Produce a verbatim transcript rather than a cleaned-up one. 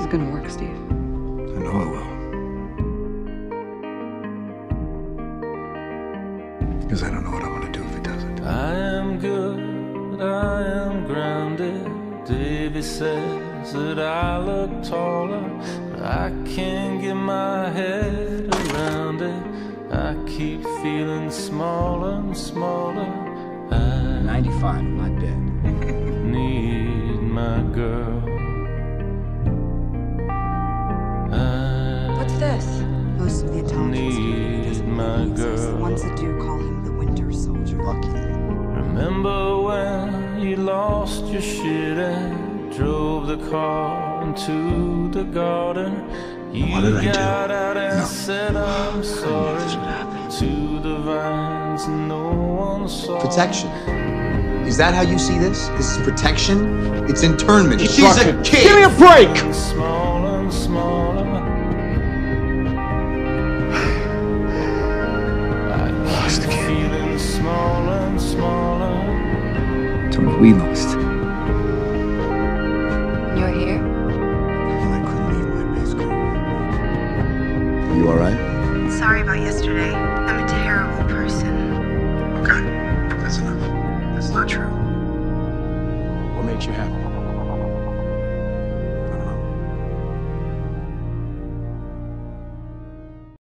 is gonna work, Steve. I know it will. Because I don't know what I'm gonna do if it doesn't. I am good, I am grounded. Davy says that I look taller, but I can't get my head around it. I keep feeling smaller and smaller. I ninety-five, I'm not dead. need my girl. I What's this? Most of the intelligence community need my believes us. The girl. ones that do call him the Winter Soldier. Lucky. Remember when you lost your shit and drove the car into the garden? You What did I do? got out and No. said I'm sorry This would happen. to the vines, no one saw. Protection. Is that how you see this? This is protection? It's internment. She's She's a a kid. Give me a break! And smaller and smaller. I Lost keep again. feeling smaller and smaller. Tony, we lost. You're here? Well, I couldn't leave my base crew. You alright? Sorry about yesterday. I'm a terrible person. Okay, that's enough. That's not true. What makes you happy?